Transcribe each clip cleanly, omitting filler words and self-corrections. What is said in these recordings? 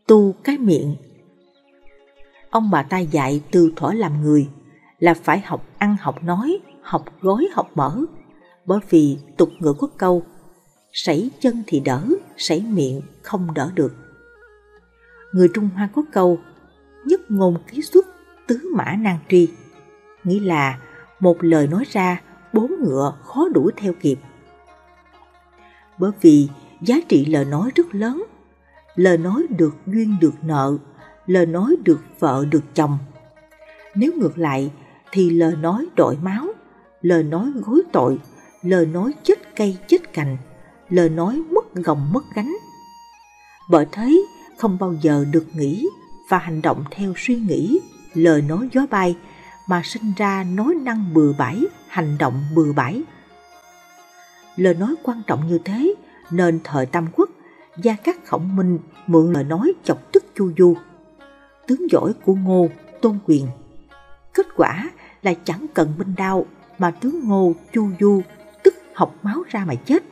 tu cái miệng. Ông bà ta dạy từ thuở làm người là phải học ăn học nói, học gói học mở. Bởi vì tục ngữ có câu sảy chân thì đỡ, sảy miệng không đỡ được. Người Trung Hoa có câu nhất ngôn ký xuất, tứ mã nan truy, nghĩa là một lời nói ra, bốn ngựa khó đuổi theo kịp. Bởi vì giá trị lời nói rất lớn, lời nói được duyên được nợ, lời nói được vợ được chồng. Nếu ngược lại thì lời nói đội máu, lời nói gối tội, lời nói chết cây chết cành, lời nói mất gồng mất gánh. Bởi thế không bao giờ được nghĩ và hành động theo suy nghĩ, lời nói gió bay, mà sinh ra nói năng bừa bãi, hành động bừa bãi. Lời nói quan trọng như thế nên thời Tam Quốc, Gia Cát Khổng Minh mượn lời nói chọc tức Chu Du, tướng giỏi của Ngô, Tôn Quyền. Kết quả là chẳng cần binh đao mà tướng Ngô, Chu Du tức học máu ra mà chết.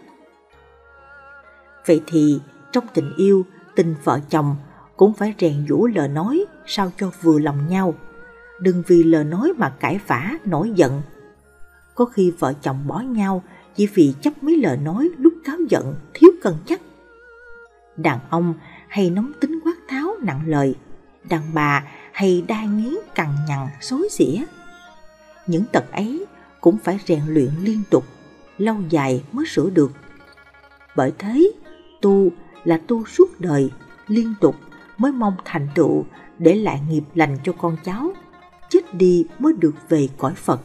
Vậy thì trong tình yêu, tình vợ chồng cũng phải rèn giũa lời nói sao cho vừa lòng nhau. Đừng vì lời nói mà cãi vã, nổi giận. Có khi vợ chồng bỏ nhau chỉ vì chấp mấy lời nói lúc cáu giận, thiếu cân nhắc. Đàn ông hay nóng tính quát tháo nặng lời, đàn bà hay đa nghiến cằn nhằn xối xỉa. Những tật ấy cũng phải rèn luyện liên tục, lâu dài mới sửa được. Bởi thế, tu là tu suốt đời, liên tục mới mong thành tựu để lại nghiệp lành cho con cháu, chết đi mới được về cõi Phật.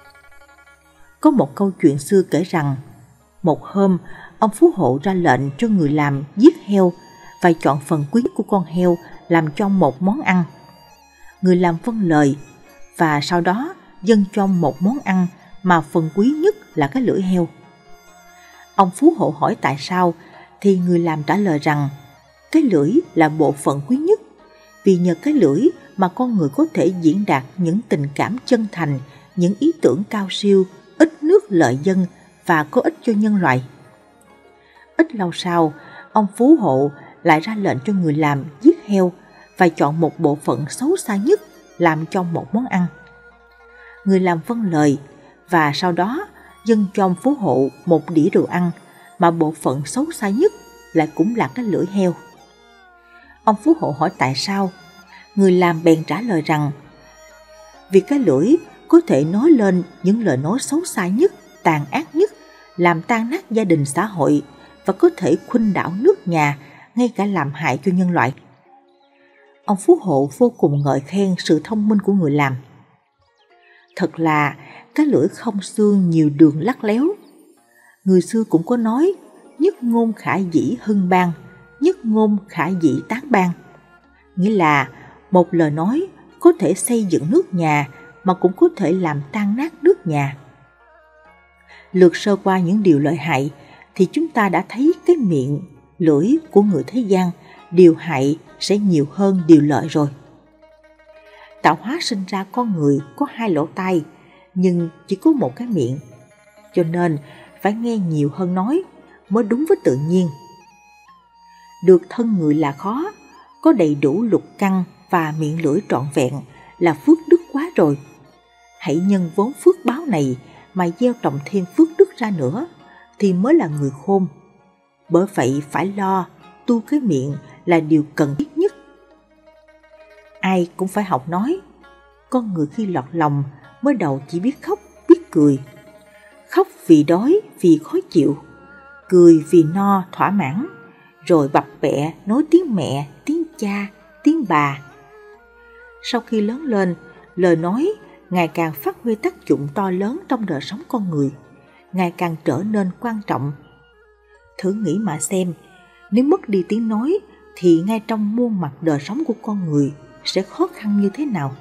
Có một câu chuyện xưa kể rằng, một hôm ông Phú Hộ ra lệnh cho người làm giết heo và chọn phần quý của con heo làm cho một món ăn. Người làm vâng lời và sau đó dâng cho một món ăn mà phần quý nhất là cái lưỡi heo. Ông Phú Hộ hỏi tại sao thì người làm trả lời rằng cái lưỡi là bộ phận quý nhất, vì nhờ cái lưỡi mà con người có thể diễn đạt những tình cảm chân thành, những ý tưởng cao siêu, ít nước lợi dân và có ích cho nhân loại. Ít lâu sau, ông Phú Hộ lại ra lệnh cho người làm giết heo và chọn một bộ phận xấu xa nhất làm cho một món ăn. Người làm vâng lời và sau đó dâng cho ông Phú Hộ một đĩa đồ ăn mà bộ phận xấu xa nhất lại cũng là cái lưỡi heo. Ông Phú Hộ hỏi tại sao, người làm bèn trả lời rằng vì cái lưỡi có thể nói lên những lời nói xấu xa nhất, tàn ác nhất, làm tan nát gia đình xã hội và có thể khuynh đảo nước nhà, ngay cả làm hại cho nhân loại. Ông Phú Hộ vô cùng ngợi khen sự thông minh của người làm. Thật là cái lưỡi không xương nhiều đường lắt léo. Người xưa cũng có nói nhất ngôn khả dĩ hưng bang, nhất ngôn khả dĩ tán bang. Nghĩa là một lời nói có thể xây dựng nước nhà mà cũng có thể làm tan nát nước nhà. Lược sơ qua những điều lợi hại thì chúng ta đã thấy cái miệng, lưỡi của người thế gian điều hại sẽ nhiều hơn điều lợi rồi. Tạo hóa sinh ra con người có hai lỗ tai nhưng chỉ có một cái miệng, cho nên phải nghe nhiều hơn nói mới đúng với tự nhiên. Được thân người là khó, có đầy đủ lục căn và miệng lưỡi trọn vẹn là phước đức quá rồi. Hãy nhân vốn phước báo này mà gieo trồng thêm phước đức ra nữa thì mới là người khôn. Bởi vậy phải lo tu cái miệng là điều cần thiết nhất. Ai cũng phải học nói. Con người khi lọt lòng mới đầu chỉ biết khóc, biết cười. Khóc vì đói, vì khó chịu, cười vì no, thỏa mãn, rồi bập bẹ nói tiếng mẹ, tiếng cha, tiếng bà. Sau khi lớn lên, lời nói ngày càng phát huy tác dụng to lớn trong đời sống con người, ngày càng trở nên quan trọng. Thử nghĩ mà xem, nếu mất đi tiếng nói thì ngay trong muôn mặt đời sống của con người sẽ khó khăn như thế nào.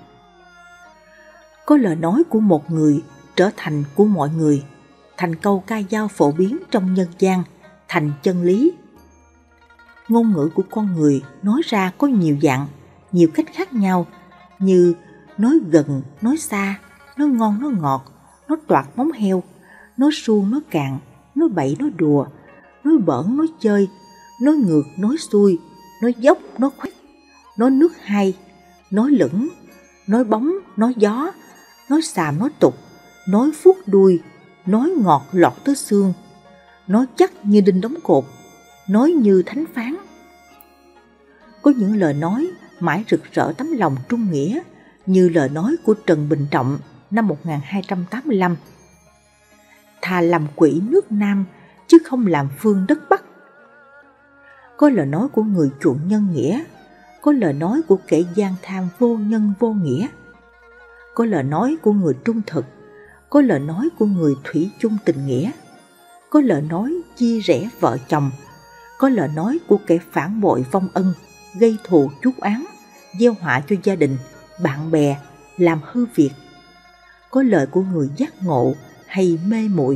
Có lời nói của một người trở thành của mọi người, thành câu ca dao phổ biến trong nhân gian, thành chân lý. Ngôn ngữ của con người nói ra có nhiều dạng, nhiều cách khác nhau, như nói gần, nói xa, nói ngon, nói ngọt, nói toạc móng heo, nói suông, nói cạn, nói bậy, nói đùa, nói bỡn, nói chơi, nói ngược, nói xuôi, nói dốc, nói khoét, nói nước hay, nói lửng, nói bóng, nói gió, nói xàm, nói tục, nói vuốt đuôi, nói ngọt lọt tới xương, nói chắc như đinh đóng cột, nói như thánh phán. Có những lời nói mãi rực rỡ tấm lòng trung nghĩa, như lời nói của Trần Bình Trọng năm 1285: thà làm quỷ nước Nam chứ không làm phương đất Bắc. Có lời nói của người chuộng nhân nghĩa, có lời nói của kẻ gian tham vô nhân vô nghĩa. Có lời nói của người trung thực, có lời nói của người thủy chung tình nghĩa. Có lời nói chia rẽ vợ chồng, có lời nói của kẻ phản bội vong ân, gây thù chuốc oán, gieo họa cho gia đình, bạn bè, làm hư việc. Có lời của người giác ngộ hay mê muội.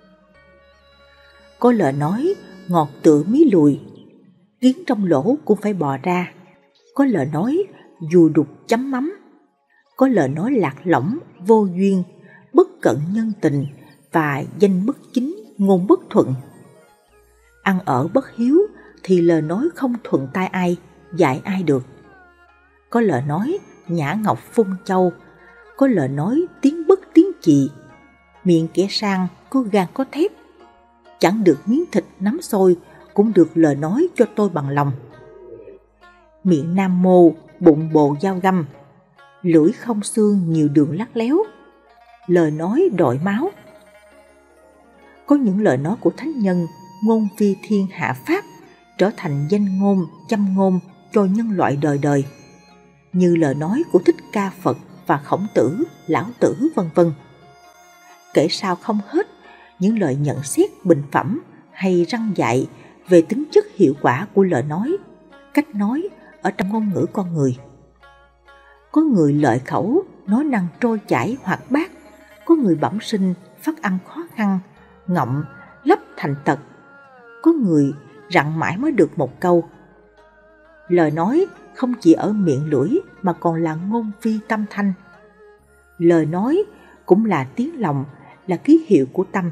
Có lời nói ngọt tựa mí lùi, kiến trong lỗ cũng phải bò ra. Có lời nói dù đục chấm mắm. Có lời nói lạc lõng, vô duyên, bất cận nhân tình và danh bất chính, ngôn bất thuận. Ăn ở bất hiếu thì lời nói không thuận tai ai, dạy ai được. Có lời nói nhã ngọc phun châu, có lời nói tiếng bất tiếng chì. Miệng kẻ sang có gan có thép, chẳng được miếng thịt nắm xôi cũng được lời nói cho tôi bằng lòng. Miệng nam mô, bụng bồ dao găm, lưỡi không xương nhiều đường lắt léo, lời nói đội máu. Có những lời nói của thánh nhân ngôn phi thiên hạ pháp, trở thành danh ngôn, châm ngôn cho nhân loại đời đời, như lời nói của Thích Ca Phật và Khổng Tử, Lão Tử vân vân. Kể sao không hết những lời nhận xét bình phẩm hay răn dạy về tính chất hiệu quả của lời nói, cách nói ở trong ngôn ngữ con người. Có người lợi khẩu, nói năng trôi chảy hoạt bát, có người bẩm sinh phát âm khó khăn, ngọng, lấp thành tật, có người rặn mãi mới được một câu. Lời nói không chỉ ở miệng lưỡi mà còn là ngôn phi tâm thanh. Lời nói cũng là tiếng lòng, là ký hiệu của tâm.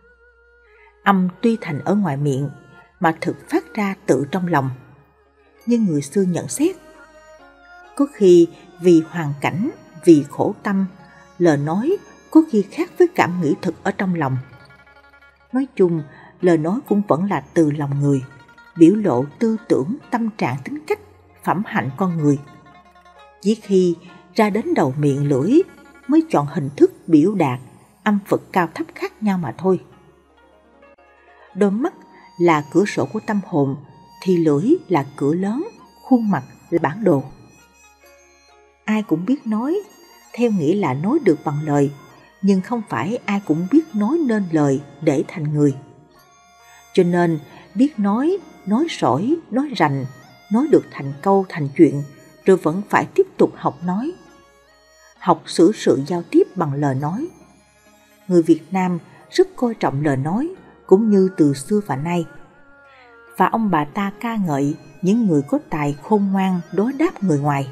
Âm tuy thành ở ngoài miệng mà thực phát ra tự trong lòng. Như người xưa nhận xét, có khi vì hoàn cảnh, vì khổ tâm, lời nói có khi khác với cảm nghĩ thực ở trong lòng. Nói chung, lời nói cũng vẫn là từ lòng người, biểu lộ tư tưởng, tâm trạng, tính cách, phẩm hạnh con người. Chỉ khi ra đến đầu miệng lưỡi mới chọn hình thức biểu đạt, âm phật cao thấp khác nhau mà thôi. Đôi mắt là cửa sổ của tâm hồn, thì lưỡi là cửa lớn, khuôn mặt là bản đồ. Ai cũng biết nói, theo nghĩa là nói được bằng lời, nhưng không phải ai cũng biết nói nên lời để thành người. Cho nên biết nói sỏi, nói rành, nói được thành câu thành chuyện, rồi vẫn phải tiếp tục học nói. Học xử sự giao tiếp bằng lời nói. Người Việt Nam rất coi trọng lời nói, cũng như từ xưa và nay. Và ông bà ta ca ngợi những người có tài khôn ngoan đối đáp người ngoài.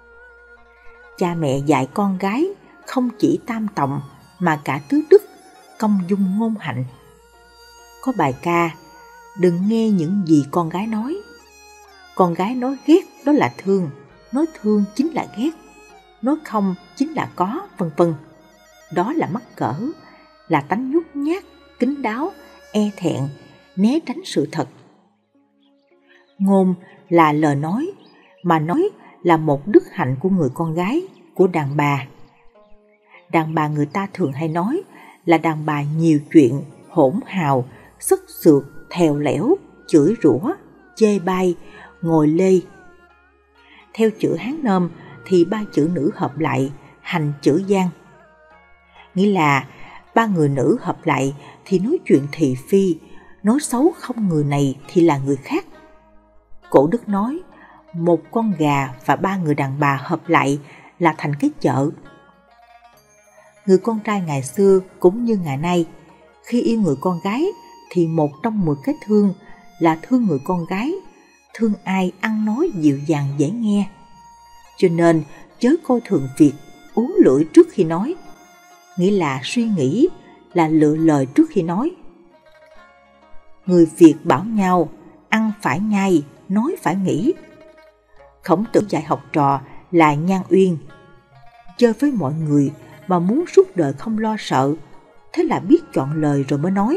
Cha mẹ dạy con gái không chỉ tam tòng mà cả tứ đức, công dung ngôn hạnh. Có bài ca, đừng nghe những gì con gái nói. Con gái nói ghét đó là thương, nói thương chính là ghét, nói không chính là có, vân vân. Đó là mắc cỡ, là tánh nhút nhát, kín đáo, e thẹn, né tránh sự thật. Ngôn là lời nói, mà nói là một đức hạnh của người con gái, của đàn bà. Đàn bà người ta thường hay nói là đàn bà nhiều chuyện, hỗn hào, sức sượt, thèo lẻo, chửi rủa, chê bai, ngồi lê. Theo chữ Hán Nôm thì ba chữ nữ hợp lại thành chữ Giang. Nghĩa là ba người nữ hợp lại thì nói chuyện thị phi, nói xấu không người này thì là người khác. Cổ đức nói, một con gà và ba người đàn bà hợp lại là thành cái chợ. Người con trai ngày xưa cũng như ngày nay, khi yêu người con gái thì một trong 10 cái thương là thương người con gái, thương ai ăn nói dịu dàng dễ nghe. Cho nên chớ coi thường việc uống lưỡi trước khi nói, nghĩa là suy nghĩ, là lựa lời trước khi nói. Người Việt bảo nhau, ăn phải nhai, nói phải nghĩ. Khổng Tử dạy học trò là Nhan Uyên: chơi với mọi người mà muốn suốt đời không lo sợ, thế là biết chọn lời rồi mới nói.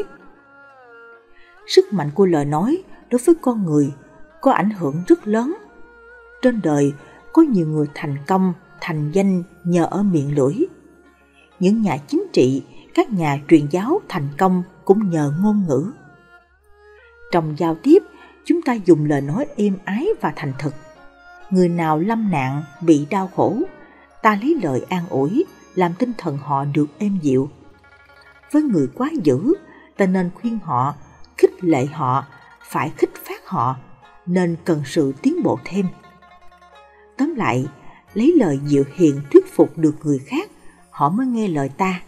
Sức mạnh của lời nói đối với con người có ảnh hưởng rất lớn. Trên đời có nhiều người thành công, thành danh nhờ ở miệng lưỡi. Những nhà chính trị, các nhà truyền giáo thành công cũng nhờ ngôn ngữ. Trong giao tiếp, chúng ta dùng lời nói êm ái và thành thực. Người nào lâm nạn, bị đau khổ, ta lấy lời an ủi, làm tinh thần họ được êm dịu. Với người quá dữ, ta nên khuyên họ, khích lệ họ, phải khích phát họ, nên cần sự tiến bộ thêm. Tóm lại, lấy lời dịu hiền thuyết phục được người khác, họ mới nghe lời ta.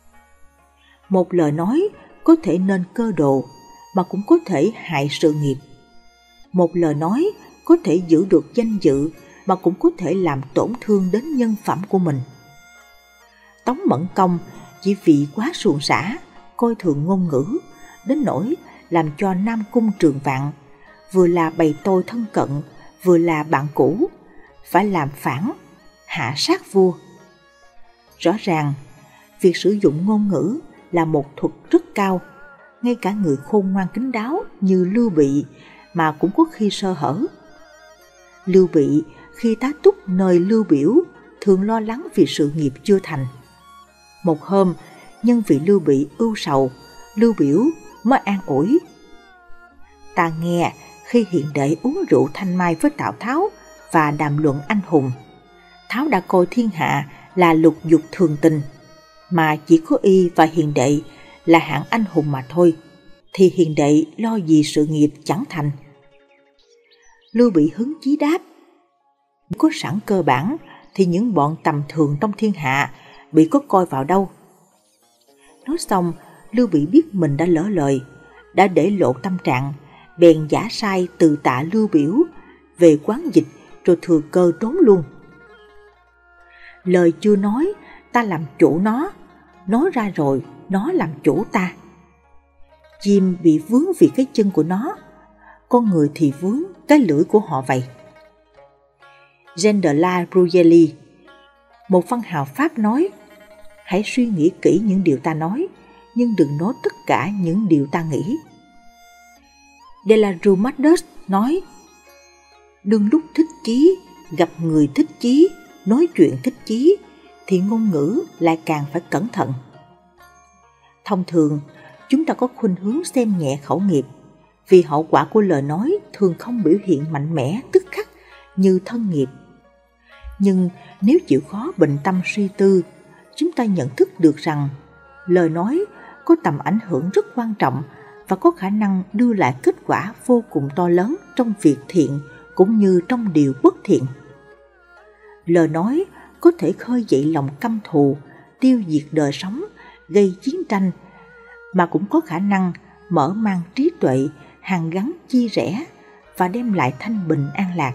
Một lời nói có thể nên cơ đồ, mà cũng có thể hại sự nghiệp. Một lời nói có thể giữ được danh dự, mà cũng có thể làm tổn thương đến nhân phẩm của mình. Tống Mẫn Công chỉ vì quá suồng sã, coi thường ngôn ngữ, đến nỗi làm cho Nam Cung Trường Vạn vừa là bầy tôi thân cận, vừa là bạn cũ, phải làm phản, hạ sát vua. Rõ ràng, việc sử dụng ngôn ngữ là một thuật rất cao, ngay cả người khôn ngoan kín đáo như Lưu Bị mà cũng có khi sơ hở. Lưu Bị khi tá túc nơi Lưu Biểu thường lo lắng vì sự nghiệp chưa thành. Một hôm, nhân vì Lưu Bị ưu sầu, Lưu Biểu mới an ủi: ta nghe khi hiện đệ uống rượu thanh mai với Tào Tháo và đàm luận anh hùng, Tháo đã coi thiên hạ là lục dục thường tình, mà chỉ có y và hiền đệ là hạng anh hùng mà thôi, thì hiền đệ lo gì sự nghiệp chẳng thành. Lưu Bị hứng chí đáp: có sẵn cơ bản thì những bọn tầm thường trong thiên hạ bị có coi vào đâu. Nói xong, Lưu Bị biết mình đã lỡ lời, đã để lộ tâm trạng, bèn giả sai từ tạ Lưu Biểu về quán dịch, rồi thừa cơ trốn luôn. Lời chưa nói, ta làm chủ nó, nói ra rồi, nó làm chủ ta. Chim bị vướng vì cái chân của nó, con người thì vướng cái lưỡi của họ vậy. Jean de la Bruyère, một văn hào Pháp nói: hãy suy nghĩ kỹ những điều ta nói, nhưng đừng nói tất cả những điều ta nghĩ. De la Rue Madus nói: đương lúc thích chí, gặp người thích chí, nói chuyện thích chí, thì ngôn ngữ lại càng phải cẩn thận. Thông thường, chúng ta có khuynh hướng xem nhẹ khẩu nghiệp, vì hậu quả của lời nói thường không biểu hiện mạnh mẽ tức khắc như thân nghiệp. Nhưng nếu chịu khó bình tâm suy tư, chúng ta nhận thức được rằng lời nói có tầm ảnh hưởng rất quan trọng và có khả năng đưa lại kết quả vô cùng to lớn trong việc thiện cũng như trong điều bất thiện. Lời nói có thể khơi dậy lòng căm thù, tiêu diệt đời sống, gây chiến tranh, mà cũng có khả năng mở mang trí tuệ, hàn gắn chia rẽ và đem lại thanh bình an lạc.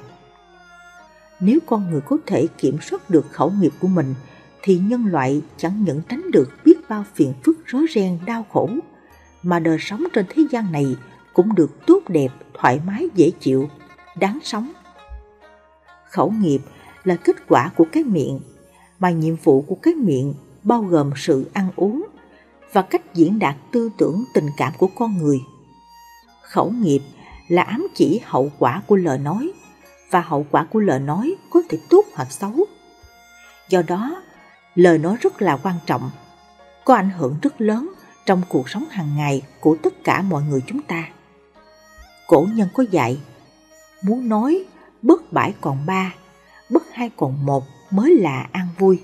Nếu con người có thể kiểm soát được khẩu nghiệp của mình, thì nhân loại chẳng những tránh được biết bao phiền phức rối ren đau khổ, mà đời sống trên thế gian này cũng được tốt đẹp, thoải mái, dễ chịu, đáng sống. Khẩu nghiệp là kết quả của cái miệng, mà nhiệm vụ của cái miệng bao gồm sự ăn uống và cách diễn đạt tư tưởng tình cảm của con người. Khẩu nghiệp là ám chỉ hậu quả của lời nói, và hậu quả của lời nói có thể tốt hoặc xấu. Do đó, lời nói rất là quan trọng, có ảnh hưởng rất lớn trong cuộc sống hàng ngày của tất cả mọi người chúng ta. Cổ nhân có dạy: muốn nói bớt bãi còn ba, bớt hai còn một mới là an vui.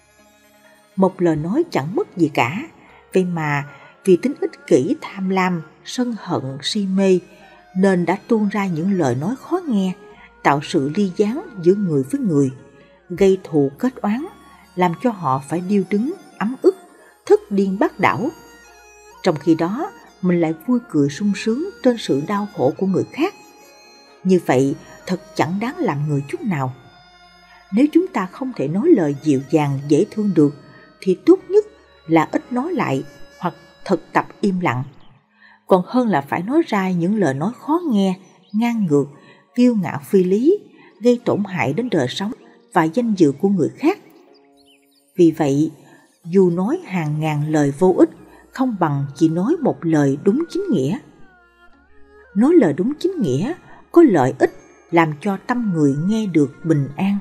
Một lời nói chẳng mất gì cả, vậy mà vì tính ích kỷ, tham lam, sân hận, si mê nên đã tuôn ra những lời nói khó nghe, tạo sự ly gián giữa người với người, gây thù kết oán, làm cho họ phải điêu đứng, ấm ức, thất điên bát đảo. Trong khi đó, mình lại vui cười sung sướng trên sự đau khổ của người khác. Như vậy thật chẳng đáng làm người chút nào. Nếu chúng ta không thể nói lời dịu dàng dễ thương được, thì tốt nhất là ít nói lại hoặc thực tập im lặng. Còn hơn là phải nói ra những lời nói khó nghe, ngang ngược, kiêu ngạo phi lý, gây tổn hại đến đời sống và danh dự của người khác. Vì vậy, dù nói hàng ngàn lời vô ích không bằng chỉ nói một lời đúng chính nghĩa. Nói lời đúng chính nghĩa có lợi ích làm cho tâm người nghe được bình an.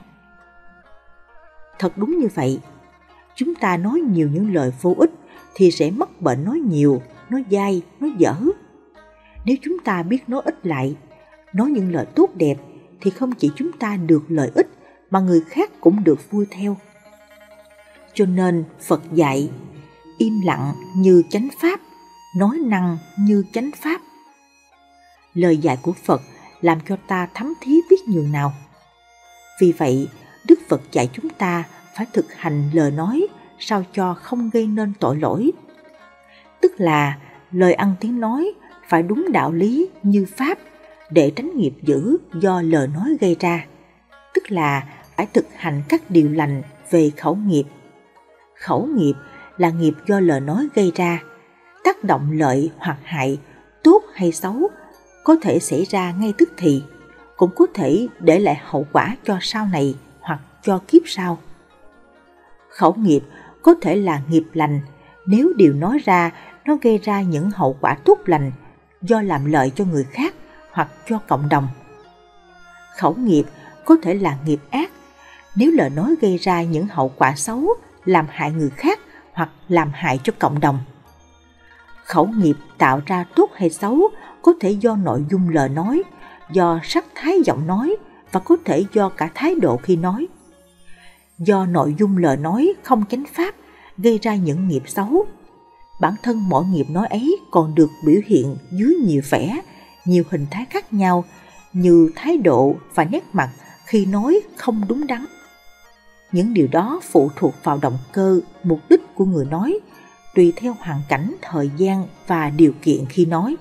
Thật đúng như vậy, chúng ta nói nhiều những lời vô ích thì sẽ mắc bệnh nói nhiều, nói dai, nói dở. Nếu chúng ta biết nói ít lại, nói những lời tốt đẹp thì không chỉ chúng ta được lợi ích mà người khác cũng được vui theo. Cho nên Phật dạy, im lặng như chánh pháp, nói năng như chánh pháp. Lời dạy của Phật làm cho ta thấm thía biết nhường nào. Vì vậy, Đức Phật dạy chúng ta phải thực hành lời nói sao cho không gây nên tội lỗi. Tức là lời ăn tiếng nói phải đúng đạo lý như pháp để tránh nghiệp dữ do lời nói gây ra. Tức là phải thực hành các điều lành về khẩu nghiệp. Khẩu nghiệp là nghiệp do lời nói gây ra, tác động lợi hoặc hại, tốt hay xấu, có thể xảy ra ngay tức thì, cũng có thể để lại hậu quả cho sau này hoặc cho kiếp sau. Khẩu nghiệp có thể là nghiệp lành nếu điều nói ra nó gây ra những hậu quả tốt lành do làm lợi cho người khác hoặc cho cộng đồng. Khẩu nghiệp có thể là nghiệp ác nếu lời nói gây ra những hậu quả xấu làm hại người khác hoặc làm hại cho cộng đồng. Khẩu nghiệp tạo ra tốt hay xấu có thể do nội dung lời nói, do sắc thái giọng nói và có thể do cả thái độ khi nói. Do nội dung lời nói không chánh pháp gây ra những nghiệp xấu. Bản thân mỗi nghiệp nói ấy còn được biểu hiện dưới nhiều vẻ, nhiều hình thái khác nhau như thái độ và nét mặt khi nói không đúng đắn. Những điều đó phụ thuộc vào động cơ, mục đích của người nói, tùy theo hoàn cảnh, thời gian và điều kiện khi nói.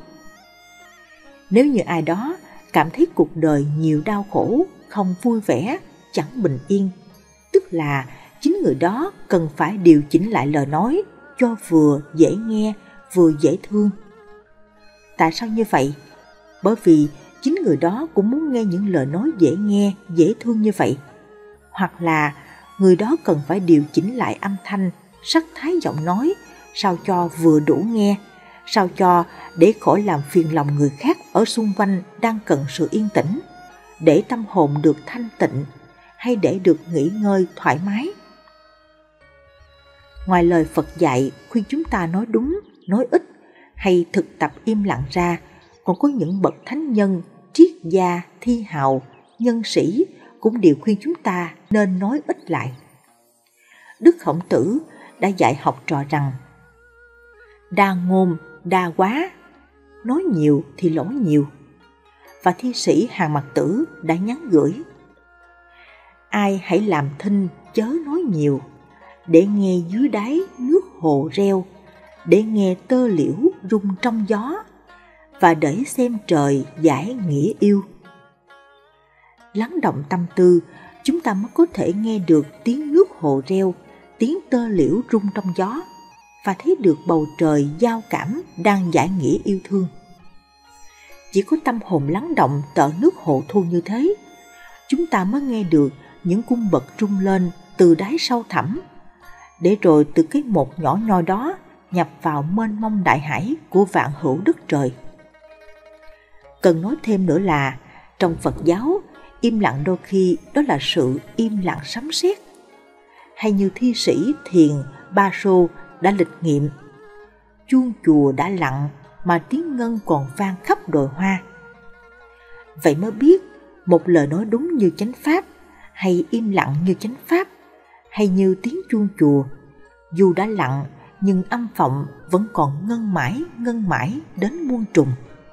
Nếu như ai đó cảm thấy cuộc đời nhiều đau khổ, không vui vẻ, chẳng bình yên, tức là chính người đó cần phải điều chỉnh lại lời nói cho vừa dễ nghe, vừa dễ thương. Tại sao như vậy? Bởi vì chính người đó cũng muốn nghe những lời nói dễ nghe, dễ thương như vậy. Hoặc là người đó cần phải điều chỉnh lại âm thanh, sắc thái giọng nói sao cho vừa đủ nghe, sao cho để khỏi làm phiền lòng người khác ở xung quanh đang cần sự yên tĩnh, để tâm hồn được thanh tịnh hay để được nghỉ ngơi thoải mái. Ngoài lời Phật dạy khuyên chúng ta nói đúng, nói ít hay thực tập im lặng ra, còn có những bậc thánh nhân, triết gia, thi hào, nhân sĩ cũng đều khuyên chúng ta nên nói ít lại. Đức Khổng Tử đã dạy học trò rằng đa ngôn, đa quá, nói nhiều thì lỗ nhiều. Và thi sĩ Hàn Mặc Tử đã nhắn gửi: ai hãy làm thinh chớ nói nhiều, để nghe dưới đáy nước hồ reo, để nghe tơ liễu rung trong gió, và để xem trời giải nghĩa yêu. Lắng động tâm tư, chúng ta mới có thể nghe được tiếng nước hồ reo, tiếng tơ liễu rung trong gió, và thấy được bầu trời giao cảm đang giải nghĩa yêu thương. Chỉ có tâm hồn lắng động tợ nước hồ thu như thế, chúng ta mới nghe được những cung bậc rung lên từ đáy sâu thẳm, để rồi từ cái một nhỏ nhoi đó nhập vào mênh mông đại hải của vạn hữu đất trời. Cần nói thêm nữa là trong Phật giáo, im lặng đôi khi đó là sự im lặng sấm sét. Hay như thi sĩ thiền Ba Sô đã lịch nghiệm: chuông chùa đã lặng mà tiếng ngân còn vang khắp đồi hoa. Vậy mới biết một lời nói đúng như chánh pháp, hay im lặng như chánh pháp, hay như tiếng chuông chùa, dù đã lặng nhưng âm vọng vẫn còn ngân mãi đến muôn trùng.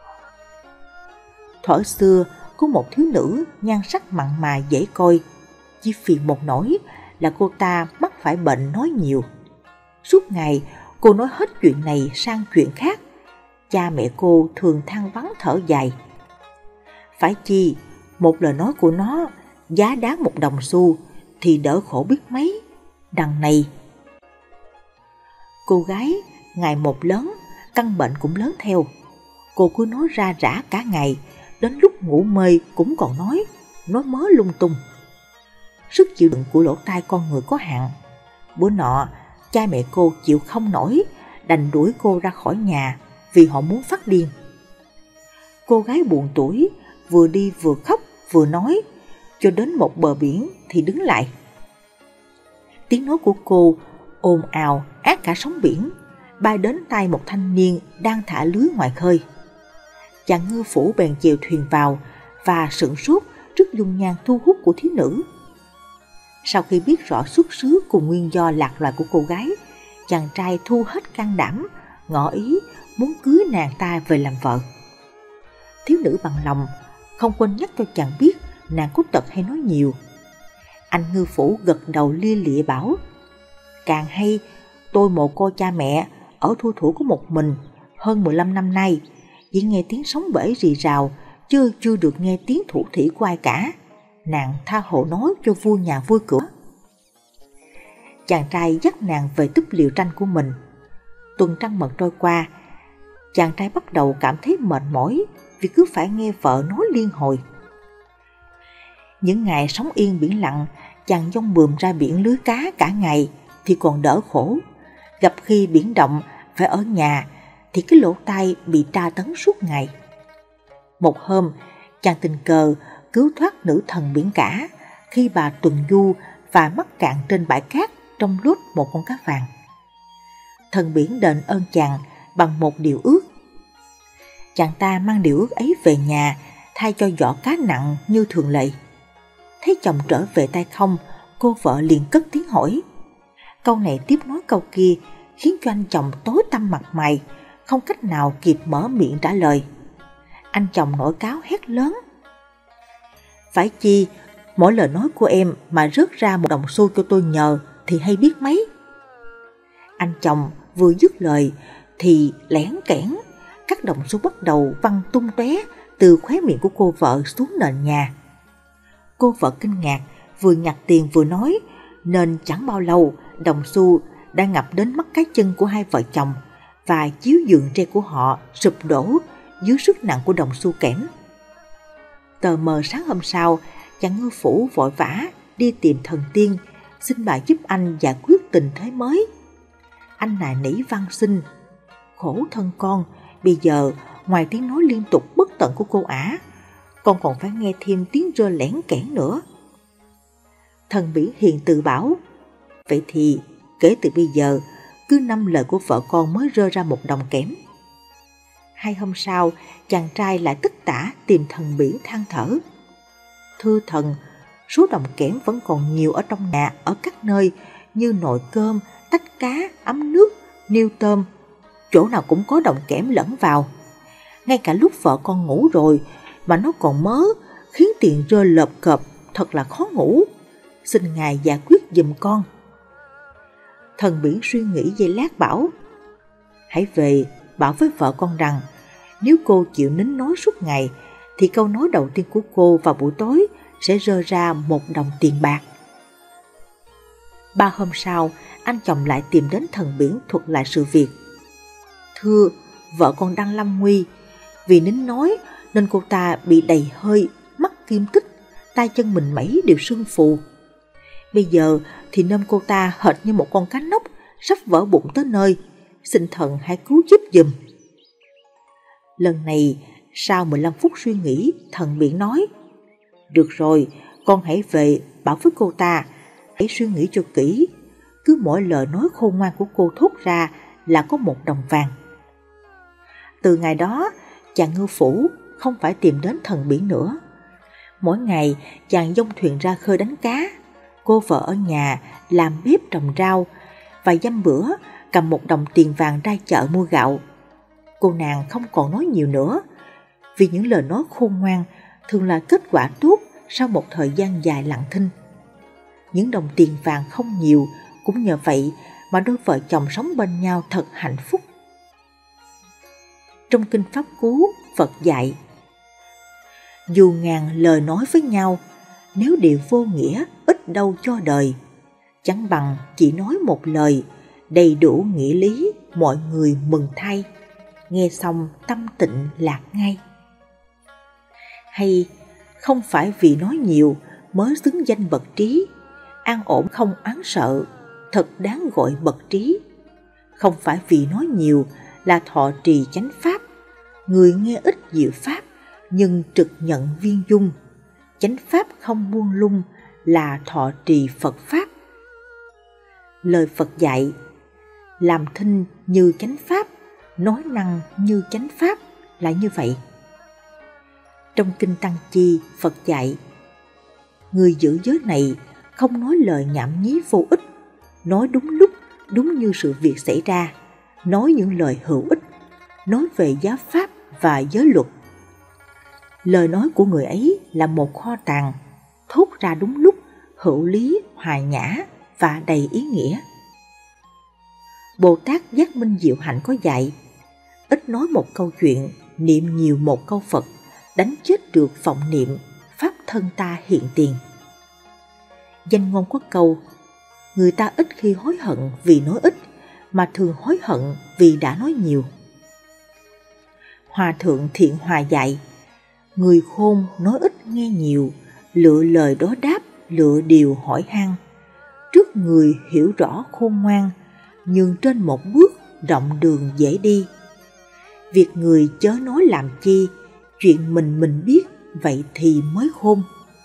Thuở xưa có một thiếu nữ nhan sắc mặn mà dễ coi, chỉ phiền một nỗi là cô ta mắc phải bệnh nói nhiều. Suốt ngày cô nói hết chuyện này sang chuyện khác, cha mẹ cô thường than vắng thở dài. Phải chi một lời nói của nó giá đáng 1 đồng xu thì đỡ khổ biết mấy. Đằng này cô gái ngày một lớn, căn bệnh cũng lớn theo. Cô cứ nói ra rã cả ngày, đến lúc ngủ mê cũng còn nói. nói mớ lung tung. Sức chịu đựng của lỗ tai con người có hạn. Bữa nọ, cha mẹ cô chịu không nổi, đành đuổi cô ra khỏi nhà vì họ muốn phát điên. Cô gái buồn tủi, vừa đi vừa khóc vừa nói, cho đến một bờ biển thì đứng lại. Tiếng nói của cô ồn ào át cả sóng biển, bay đến tai một thanh niên đang thả lưới ngoài khơi. Chàng ngư phủ bèn chèo thuyền vào và sửng sốt trước dung nhan thu hút của thiếu nữ. Sau khi biết rõ xuất xứ cùng nguyên do lạc loài của cô gái, chàng trai thu hết can đảm, ngỏ ý muốn cưới nàng ta về làm vợ. Thiếu nữ bằng lòng, không quên nhắc cho chàng biết nàng có tật hay nói nhiều. Anh ngư phủ gật đầu lia lịa bảo, càng hay, tôi mồ côi cha mẹ, ở Thu Thủ có một mình, hơn 15 năm nay, chỉ nghe tiếng sóng bể rì rào, chưa được nghe tiếng thủ thỉ của ai cả. Nàng tha hồ nói cho vua nhà vui cửa. Chàng trai dắt nàng về túp liều tranh của mình. Tuần trăng mật trôi qua, chàng trai bắt đầu cảm thấy mệt mỏi vì cứ phải nghe vợ nói liên hồi. Những ngày sống yên biển lặng, chàng dông bườm ra biển lưới cá cả ngày thì còn đỡ khổ. Gặp khi biển động phải ở nhà thì cái lỗ tai bị tra tấn suốt ngày. Một hôm, chàng tình cờ cứu thoát nữ thần biển cả khi bà tuần du và mắc cạn trên bãi cát trong lút một con cá vàng. Thần biển đền ơn chàng bằng một điều ước. Chàng ta mang điều ước ấy về nhà thay cho giỏ cá nặng như thường lệ. Thấy chồng trở về tay không, cô vợ liền cất tiếng hỏi. Câu này tiếp nối câu kia khiến cho anh chồng tối tăm mặt mày, không cách nào kịp mở miệng trả lời. Anh chồng nổi cáu hét lớn. Phải chi, mỗi lời nói của em mà rớt ra một đồng xu cho tôi nhờ thì hay biết mấy. Anh chồng vừa dứt lời thì lẻn kẽn, các đồng xu bắt đầu văng tung tóe từ khóe miệng của cô vợ xuống nền nhà. Cô vợ kinh ngạc, vừa nhặt tiền vừa nói, nên chẳng bao lâu đồng xu đã ngập đến mắt cái chân của hai vợ chồng và chiếu giường tre của họ sụp đổ dưới sức nặng của đồng xu kẽm. Tờ mờ sáng hôm sau, chàng ngư phủ vội vã đi tìm thần tiên, xin bà giúp anh giải quyết tình thế mới. Anh nài nỉ van xin, khổ thân con, bây giờ ngoài tiếng nói liên tục bất tận của cô ả, con còn phải nghe thêm tiếng rơ lẻn kẽn nữa. Thần biển hiền từ bảo, vậy thì kể từ bây giờ, cứ 5 lời của vợ con mới rơ ra 1 đồng kẽm. 2 hôm sau, chàng trai lại tất tả tìm thần biển than thở. Thưa thần, số đồng kẽm vẫn còn nhiều ở trong nhà ở các nơi như nồi cơm, tách cá, ấm nước, niêu tôm. Chỗ nào cũng có đồng kẽm lẫn vào. Ngay cả lúc vợ con ngủ rồi mà nó còn mớ, khiến tiền rơi lợp cợp, thật là khó ngủ. Xin ngài giải quyết giùm con. Thần biển suy nghĩ giây lát bảo, hãy về bảo với vợ con rằng nếu cô chịu nín nói suốt ngày thì câu nói đầu tiên của cô vào buổi tối sẽ rơi ra 1 đồng tiền bạc. 3 hôm sau, anh chồng lại tìm đến thần biển thuật lại sự việc. Thưa, vợ con đang lâm nguy. Vì nín nói nên cô ta bị đầy hơi, mắt kim tích, tay chân mình mẩy đều sưng phù. Bây giờ thì nôm cô ta hệt như một con cá nóc sắp vỡ bụng tới nơi. Xin thần hãy cứu giúp giùm. Lần này, sau 15 phút suy nghĩ, thần biển nói, được rồi, con hãy về bảo với cô ta, hãy suy nghĩ cho kỹ. Cứ mỗi lời nói khôn ngoan của cô thốt ra là có 1 đồng vàng. Từ ngày đó, chàng ngư phủ không phải tìm đến thần biển nữa. Mỗi ngày, chàng dông thuyền ra khơi đánh cá. Cô vợ ở nhà làm bếp trồng rau và dăm bữa cầm 1 đồng tiền vàng ra chợ mua gạo. Cô nàng không còn nói nhiều nữa, vì những lời nói khôn ngoan thường là kết quả tốt sau một thời gian dài lặng thinh. Những đồng tiền vàng không nhiều, cũng nhờ vậy mà đôi vợ chồng sống bên nhau thật hạnh phúc. Trong kinh Pháp Cú, Phật dạy, dù ngàn lời nói với nhau, nếu đều vô nghĩa ít đâu cho đời, chẳng bằng chỉ nói 1 lời, đầy đủ nghĩa lý, mọi người mừng thay, nghe xong tâm tịnh lạc ngay. Hay Không phải vì nói nhiều mới xứng danh bậc trí, an ổn không oán sợ, thật đáng gọi bậc trí. Không phải vì nói nhiều là thọ trì chánh pháp, người nghe ít diệu pháp, nhưng trực nhận viên dung. Chánh pháp không buông lung là thọ trì Phật pháp. Lời Phật dạy, làm thinh như chánh pháp, nói năng như chánh pháp là như vậy. Trong Kinh Tăng Chi, Phật dạy, người giữ giới này không nói lời nhảm nhí vô ích, nói đúng lúc, đúng như sự việc xảy ra, nói những lời hữu ích, nói về giáo pháp và giới luật. Lời nói của người ấy là một kho tàng, thốt ra đúng lúc, hữu lý, hòa nhã và đầy ý nghĩa. Bồ Tát Giác Minh Diệu Hạnh có dạy, ít nói một câu chuyện, niệm nhiều một câu Phật, đánh chết được vọng niệm, pháp thân ta hiện tiền. Danh ngôn có câu, người ta ít khi hối hận vì nói ít, mà thường hối hận vì đã nói nhiều. Hòa thượng Thiện Hòa dạy, người khôn nói ít nghe nhiều, lựa lời đối đáp, lựa điều hỏi han. Trước người hiểu rõ khôn ngoan, nhường trên một bước, rộng đường dễ đi. Việc người chớ nói làm chi, chuyện mình biết, vậy thì mới khôn.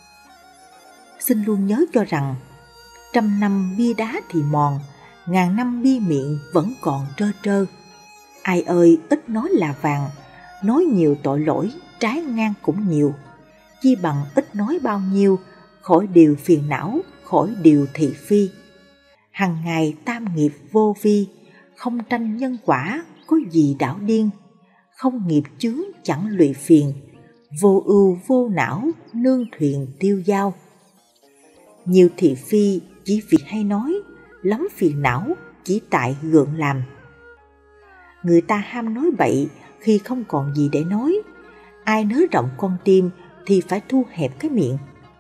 Xin luôn nhớ cho rằng, 100 năm bia đá thì mòn, 1000 năm bia miệng vẫn còn trơ trơ. Ai ơi ít nói là vàng, nói nhiều tội lỗi, trái ngang cũng nhiều. Chi bằng ít nói bao nhiêu, khỏi điều phiền não, khỏi điều thị phi. Hằng ngày tam nghiệp vô vi, không tranh nhân quả, có gì đảo điên. Không nghiệp chướng chẳng lụy phiền, vô ưu vô não, nương thuyền tiêu dao. Nhiều thị phi chỉ vì hay nói, lắm phiền não chỉ tại gượng làm. Người ta ham nói bậy khi không còn gì để nói, ai nới rộng con tim thì phải thu hẹp cái miệng.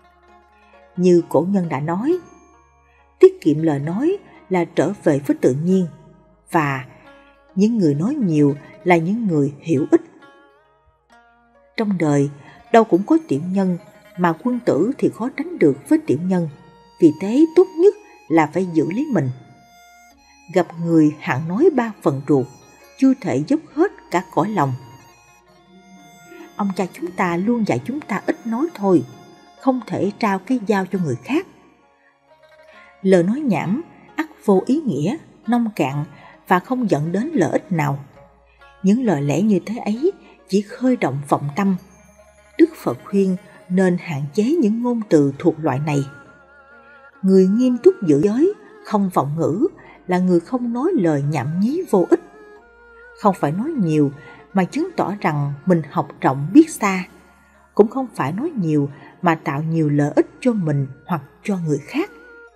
Như cổ nhân đã nói, tiết kiệm lời nói là trở về với tự nhiên, và những người nói nhiều là những người hiểu ích. Trong đời, đâu cũng có tiểu nhân, mà quân tử thì khó tránh được với tiểu nhân. Vì thế tốt nhất là phải giữ lấy mình. Gặp người hạng nói 3 phần ruột, chưa thể dốc hết cả cõi lòng. Ông cha chúng ta luôn dạy chúng ta ít nói thôi, không thể trao cái dao cho người khác. Lời nói nhảm, ắt vô ý nghĩa, nông cạn và không dẫn đến lợi ích nào. Những lời lẽ như thế ấy chỉ khơi động vọng tâm. Đức Phật khuyên nên hạn chế những ngôn từ thuộc loại này. Người nghiêm túc giữ giới, không vọng ngữ là người không nói lời nhảm nhí vô ích. Không phải nói nhiều mà chứng tỏ rằng mình học rộng biết xa. Cũng không phải nói nhiều mà tạo nhiều lợi ích cho mình hoặc cho người khác.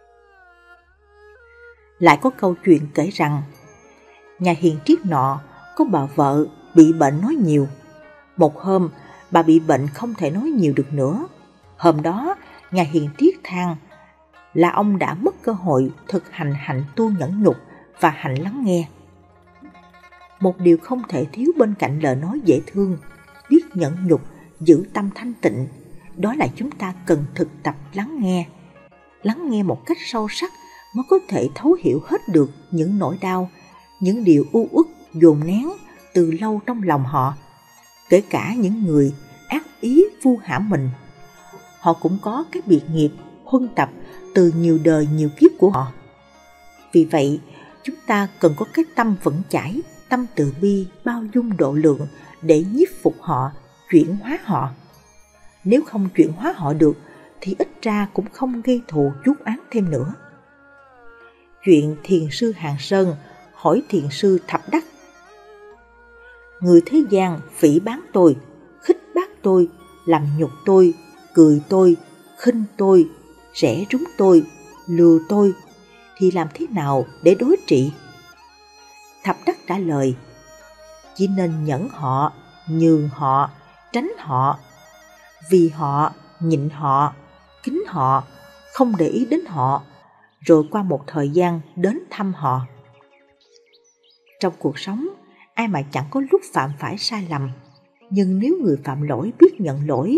Lại có câu chuyện kể rằng, nhà hiền triết nọ có bà vợ bị bệnh nói nhiều. Một hôm, bà bị bệnh không thể nói nhiều được nữa. Hôm đó, nhà hiền triết than là ông đã mất cơ hội thực hành hạnh tu nhẫn nhục và hạnh lắng nghe. Một điều không thể thiếu bên cạnh lời nói dễ thương, biết nhẫn nhục, giữ tâm thanh tịnh, đó là chúng ta cần thực tập lắng nghe. Lắng nghe một cách sâu sắc mới có thể thấu hiểu hết được những nỗi đau, những điều u uất dồn nén từ lâu trong lòng họ. Kể cả những người ác ý vu hãm mình, họ cũng có cái biệt nghiệp huân tập từ nhiều đời nhiều kiếp của họ. Vì vậy, chúng ta cần có cái tâm vững chãi, tâm từ bi, bao dung độ lượng để nhiếp phục họ, chuyển hóa họ. Nếu không chuyển hóa họ được, thì ít ra cũng không gây thù chuốc oán thêm nữa. Chuyện thiền sư Hàng Sơn hỏi thiền sư Thập Đắc: người thế gian phỉ báng tôi, khích bác tôi, làm nhục tôi, cười tôi, khinh tôi, rẻ rúng tôi, lừa tôi, thì làm thế nào để đối trị? Thập Đắc trả lời: chỉ nên nhẫn họ, nhường họ, tránh họ, vì họ, nhịn họ, kính họ, không để ý đến họ, rồi qua một thời gian đến thăm họ. Trong cuộc sống, ai mà chẳng có lúc phạm phải sai lầm, nhưng nếu người phạm lỗi biết nhận lỗi,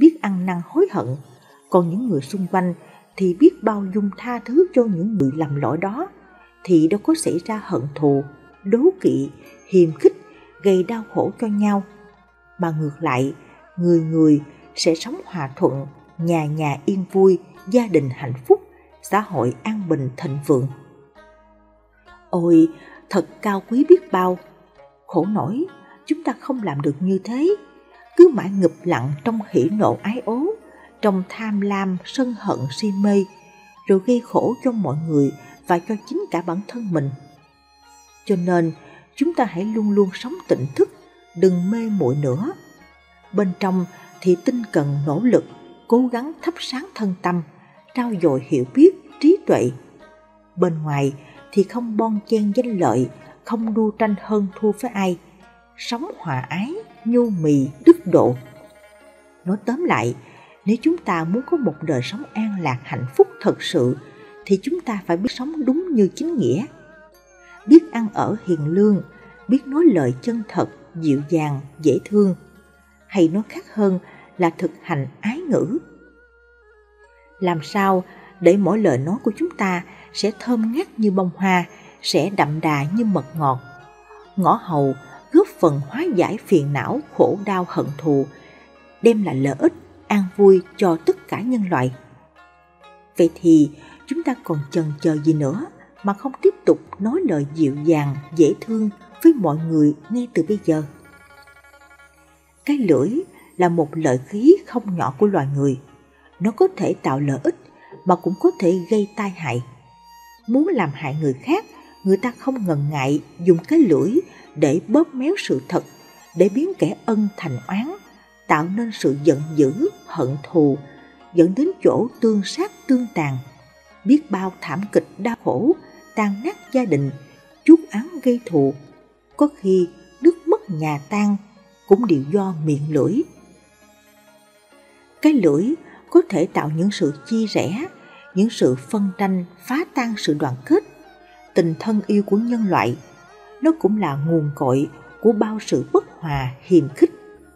biết ăn năn hối hận, còn những người xung quanh thì biết bao dung tha thứ cho những người lầm lỗi đó, thì đâu có xảy ra hận thù, đố kỵ, hiềm khích, gây đau khổ cho nhau. Mà ngược lại, người người sẽ sống hòa thuận, nhà nhà yên vui, gia đình hạnh phúc, xã hội an bình thịnh vượng. Ôi, thật cao quý biết bao. Khổ nổi, chúng ta không làm được như thế, cứ mãi ngụp lặng trong hỉ nộ ái ố, trong tham lam, sân hận, si mê, rồi gây khổ cho mọi người và cho chính cả bản thân mình. Cho nên, chúng ta hãy luôn luôn sống tỉnh thức, đừng mê muội nữa. Bên trong thì tinh cần nỗ lực, cố gắng thắp sáng thân tâm, trau dồi hiểu biết, trí tuệ. Bên ngoài thì không bon chen danh lợi, không đua tranh hơn thua với ai, sống hòa ái, nhu mì, đức độ. Nói tóm lại, nếu chúng ta muốn có một đời sống an lạc hạnh phúc thật sự, thì chúng ta phải biết sống đúng như chính nghĩa. Biết ăn ở hiền lương, biết nói lời chân thật, dịu dàng, dễ thương. Hay nói khác hơn là thực hành ái ngữ. Làm sao để mỗi lời nói của chúng ta sẽ thơm ngát như bông hoa, sẽ đậm đà như mật ngọt, ngõ hầu góp phần hóa giải phiền não, khổ đau, hận thù, đem lại lợi ích, an vui cho tất cả nhân loại. Vậy thì chúng ta còn chần chờ gì nữa mà không tiếp tục nói lời dịu dàng, dễ thương với mọi người ngay từ bây giờ? Cái lưỡi là một lợi khí không nhỏ của loài người. Nó có thể tạo lợi ích mà cũng có thể gây tai hại. Muốn làm hại người khác, người ta không ngần ngại dùng cái lưỡi để bóp méo sự thật, để biến kẻ ân thành oán, tạo nên sự giận dữ, hận thù, dẫn đến chỗ tương sát tương tàn. Biết bao thảm kịch đau khổ, tan nát gia đình, chuốc oán gây thù, có khi nước mất nhà tan cũng đều do miệng lưỡi. Cái lưỡi có thể tạo những sự chia rẽ, những sự phân tranh, phá tan sự đoàn kết, tình thân yêu của nhân loại. Nó cũng là nguồn cội của bao sự bất hòa, hiềm khích.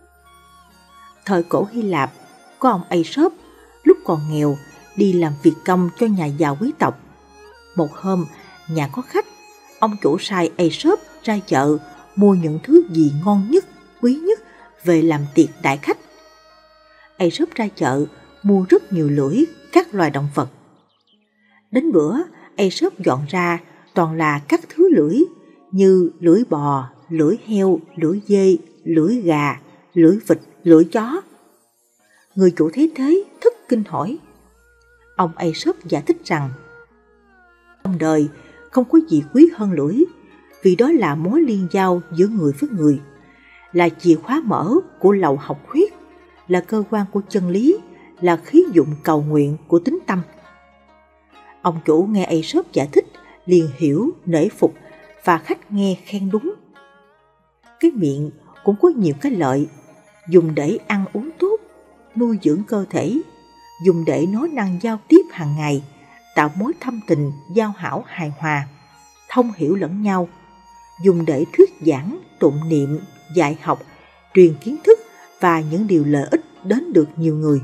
Thời cổ Hy Lạp, có ông Aesop lúc còn nghèo đi làm việc công cho nhà giàu quý tộc. Một hôm, nhà có khách, ông chủ sai Aesop ra chợ mua những thứ gì ngon nhất, quý nhất về làm tiệc đãi khách. Aesop ra chợ mua rất nhiều lưỡi các loài động vật. Đến bữa, Aesop dọn ra toàn là các thứ lưỡi như lưỡi bò, lưỡi heo, lưỡi dê, lưỡi gà, lưỡi vịt, lưỡi chó. Người chủ thấy thế thất kinh hỏi. Ông Aesop giải thích rằng trong đời không có gì quý hơn lưỡi, vì đó là mối liên giao giữa người với người, là chìa khóa mở của lầu học huyết, là cơ quan của chân lý, là khí dụng cầu nguyện của tín tâm. Ông chủ nghe Aesop giải thích liền hiểu, nể phục và khách nghe khen đúng. Cái miệng cũng có nhiều cái lợi, dùng để ăn uống tốt, nuôi dưỡng cơ thể, dùng để nói năng giao tiếp hàng ngày, tạo mối thâm tình, giao hảo hài hòa, thông hiểu lẫn nhau, dùng để thuyết giảng, tụng niệm, dạy học, truyền kiến thức và những điều lợi ích đến được nhiều người.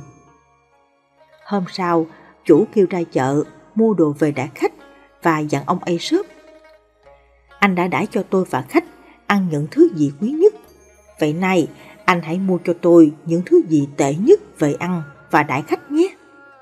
Hôm sau, chủ kêu ra chợ mua đồ về đãi khách và dặn ông Aesop: anh đã đãi cho tôi và khách ăn những thứ gì quý nhất, vậy nay anh hãy mua cho tôi những thứ gì tệ nhất về ăn và đãi khách nhé.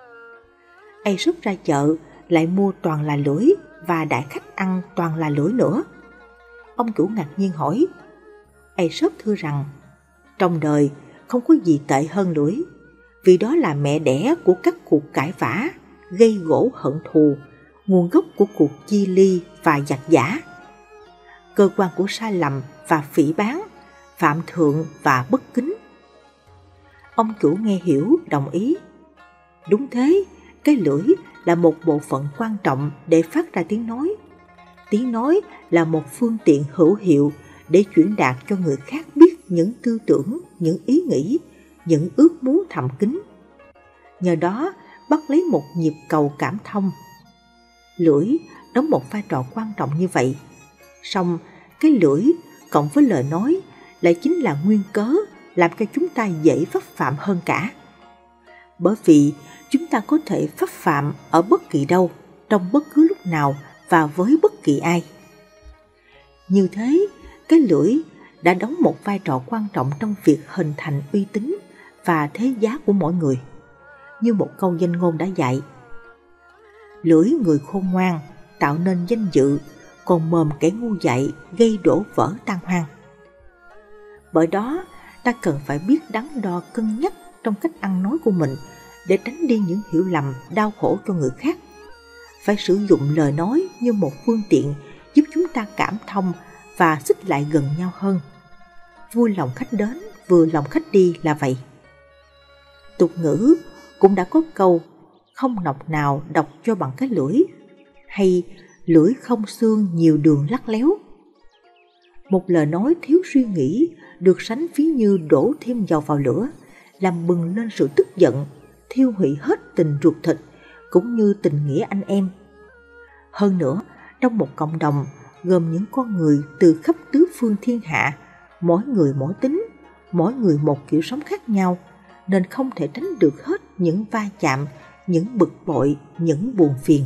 Aesop ra chợ lại mua toàn là lưỡi và đãi khách ăn toàn là lưỡi nữa. Ông chủ ngạc nhiên hỏi. Aesop thưa rằng trong đời không có gì tệ hơn lưỡi, vì đó là mẹ đẻ của các cuộc cãi vã, gây gổ hận thù, nguồn gốc của cuộc chia ly và giặc giả, cơ quan của sai lầm và phỉ báng, phạm thượng và bất kính. Ông chủ nghe hiểu, đồng ý. Đúng thế, cái lưỡi là một bộ phận quan trọng để phát ra tiếng nói. Tiếng nói là một phương tiện hữu hiệu để truyền đạt cho người khác biết những tư tưởng, những ý nghĩ, những ước muốn thầm kín. Nhờ đó bắt lấy một nhịp cầu cảm thông. Lưỡi đóng một vai trò quan trọng như vậy. Song cái lưỡi cộng với lời nói lại chính là nguyên cớ làm cho chúng ta dễ vấp phạm hơn cả. Bởi vì chúng ta có thể phách phạm ở bất kỳ đâu, trong bất cứ lúc nào và với bất kỳ ai. Như thế, cái lưỡi đã đóng một vai trò quan trọng trong việc hình thành uy tín và thế giá của mỗi người. Như một câu danh ngôn đã dạy, lưỡi người khôn ngoan tạo nên danh dự, còn mồm kẻ ngu dại gây đổ vỡ tan hoang. Bởi đó, ta cần phải biết đắn đo cân nhắc trong cách ăn nói của mình để tránh đi những hiểu lầm đau khổ cho người khác. Phải sử dụng lời nói như một phương tiện giúp chúng ta cảm thông và xích lại gần nhau hơn. Vui lòng khách đến, vừa lòng khách đi là vậy. Tục ngữ cũng đã có câu không nọc nào độc cho bằng cái lưỡi, hay lưỡi không xương nhiều đường lắt léo. Một lời nói thiếu suy nghĩ được sánh ví như đổ thêm dầu vào lửa, làm bừng lên sự tức giận, thiêu hủy hết tình ruột thịt cũng như tình nghĩa anh em. Hơn nữa, trong một cộng đồng gồm những con người từ khắp tứ phương thiên hạ, mỗi người mỗi tính, mỗi người một kiểu sống khác nhau, nên không thể tránh được hết những va chạm, những bực bội, những buồn phiền.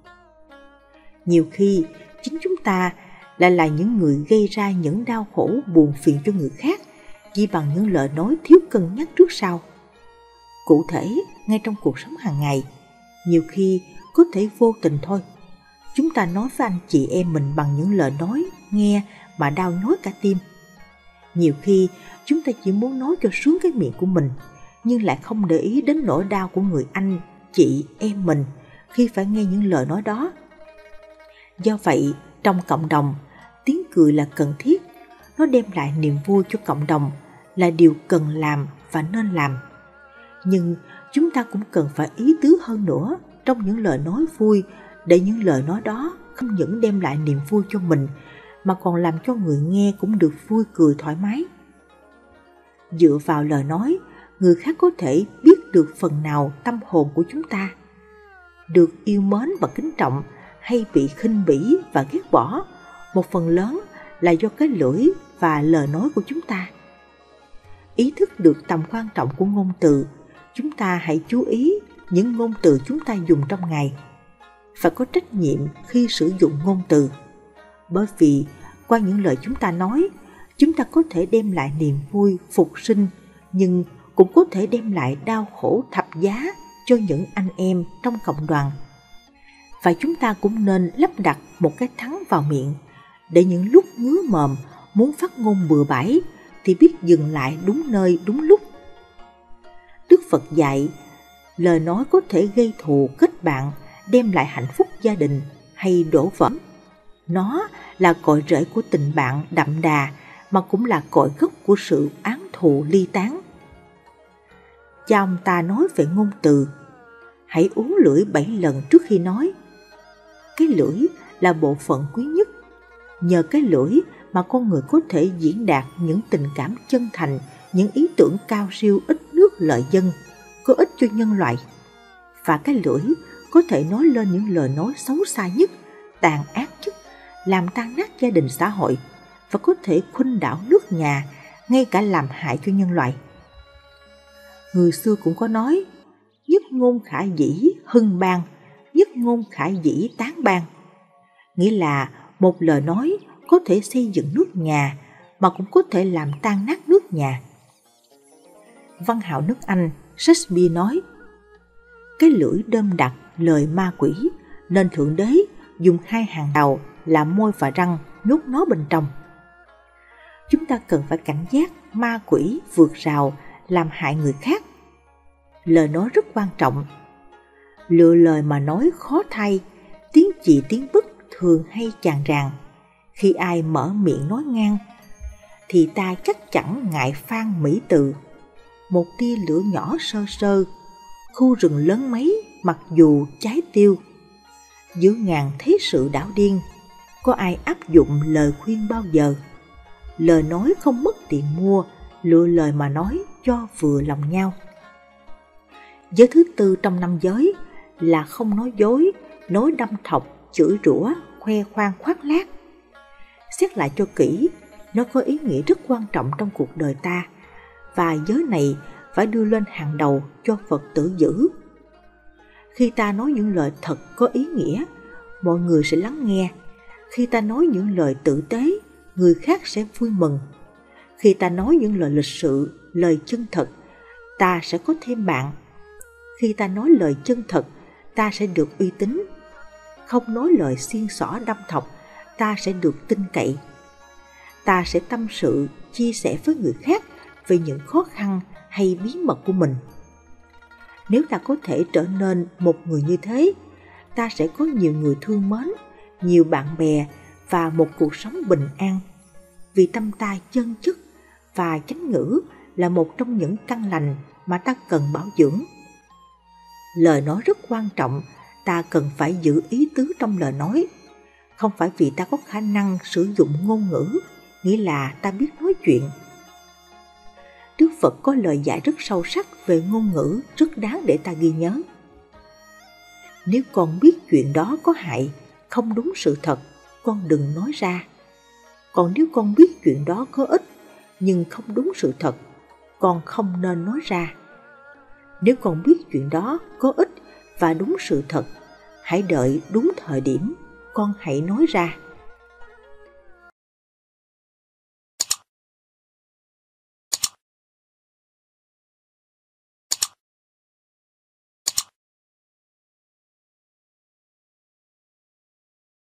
Nhiều khi, chính chúng ta lại là những người gây ra những đau khổ buồn phiền cho người khác chỉ bằng những lời nói thiếu cân nhắc trước sau. Cụ thể, ngay trong cuộc sống hàng ngày, nhiều khi có thể vô tình thôi, chúng ta nói với anh chị em mình bằng những lời nói nghe mà đau nhói cả tim. Nhiều khi chúng ta chỉ muốn nói cho sướng cái miệng của mình, nhưng lại không để ý đến nỗi đau của người anh, chị, em mình khi phải nghe những lời nói đó. Do vậy, trong cộng đồng, tiếng cười là cần thiết, nó đem lại niềm vui cho cộng đồng, là điều cần làm và nên làm. Nhưng chúng ta cũng cần phải ý tứ hơn nữa trong những lời nói vui, để những lời nói đó không những đem lại niềm vui cho mình mà còn làm cho người nghe cũng được vui cười thoải mái. Dựa vào lời nói, người khác có thể biết được phần nào tâm hồn của chúng ta, được yêu mến và kính trọng hay bị khinh bỉ và ghét bỏ, một phần lớn là do cái lưỡi và lời nói của chúng ta. Ý thức được tầm quan trọng của ngôn từ, chúng ta hãy chú ý những ngôn từ chúng ta dùng trong ngày. Phải có trách nhiệm khi sử dụng ngôn từ, bởi vì qua những lời chúng ta nói, chúng ta có thể đem lại niềm vui phục sinh, nhưng cũng có thể đem lại đau khổ thập giá cho những anh em trong cộng đoàn. Và chúng ta cũng nên lắp đặt một cái thắng vào miệng, để những lúc ngứa mồm muốn phát ngôn bừa bãi thì biết dừng lại đúng nơi đúng lúc. Đức Phật dạy, lời nói có thể gây thù kết bạn, đem lại hạnh phúc gia đình hay đổ vỡ. Nó là cội rễ của tình bạn đậm đà, mà cũng là cội gốc của sự oán thù ly tán. Cha ông ta nói về ngôn từ, hãy uống lưỡi 7 lần trước khi nói. Cái lưỡi là bộ phận quý nhất. Nhờ cái lưỡi mà con người có thể diễn đạt những tình cảm chân thành, những ý tưởng cao siêu ít nước lợi dân, có ích cho nhân loại. Và cái lưỡi có thể nói lên những lời nói xấu xa nhất, tàn ác nhất, làm tan nát gia đình xã hội, và có thể khuynh đảo nước nhà, ngay cả làm hại cho nhân loại. Người xưa cũng có nói, nhất ngôn khả dĩ hưng bang, nhất ngôn khả dĩ tán bang. Nghĩa là một lời nói có thể xây dựng nước nhà, mà cũng có thể làm tan nát nước nhà. Văn hào nước Anh Shakespeare nói, cái lưỡi đơm đặt lời ma quỷ, nên Thượng Đế dùng 2 hàng rào là môi và răng nhốt nó bên trong. Chúng ta cần phải cảnh giác ma quỷ vượt rào làm hại người khác. Lời nói rất quan trọng. Lựa lời mà nói khó thay, tiếng chì tiếng bức thường hay chàng ràng. Khi ai mở miệng nói ngang, thì ta chắc chẳng ngại phan mỹ từ. Một tia lửa nhỏ sơ sơ, khu rừng lớn mấy mặc dù cháy tiêu. Giữa ngàn thế sự đảo điên, có ai áp dụng lời khuyên bao giờ? Lời nói không mất tiền mua, lựa lời mà nói cho vừa lòng nhau. Giới thứ tư trong 5 giới là không nói dối, nói đâm thọc, chửi rủa, khoe khoang khoác lác. Xét lại cho kỹ, nó có ý nghĩa rất quan trọng trong cuộc đời ta, và giới này phải đưa lên hàng đầu cho Phật tử giữ. Khi ta nói những lời thật có ý nghĩa, mọi người sẽ lắng nghe. Khi ta nói những lời tử tế, người khác sẽ vui mừng. Khi ta nói những lời lịch sự, lời chân thật, ta sẽ có thêm bạn. Khi ta nói lời chân thật, ta sẽ được uy tín. Không nói lời xiên xỏ đâm thọc, ta sẽ được tin cậy. Ta sẽ tâm sự, chia sẻ với người khác về những khó khăn hay bí mật của mình. Nếu ta có thể trở nên một người như thế, ta sẽ có nhiều người thương mến, nhiều bạn bè và một cuộc sống bình an. Vì tâm ta chân chất và chánh ngữ là một trong những căn lành mà ta cần bảo dưỡng. Lời nói rất quan trọng, ta cần phải giữ ý tứ trong lời nói. Không phải vì ta có khả năng sử dụng ngôn ngữ, nghĩa là ta biết nói chuyện. Đức Phật có lời dạy rất sâu sắc về ngôn ngữ, rất đáng để ta ghi nhớ. Nếu con biết chuyện đó có hại, không đúng sự thật, con đừng nói ra. Còn nếu con biết chuyện đó có ích, nhưng không đúng sự thật, con không nên nói ra. Nếu con biết chuyện đó có ích và đúng sự thật, hãy đợi đúng thời điểm, con hãy nói ra.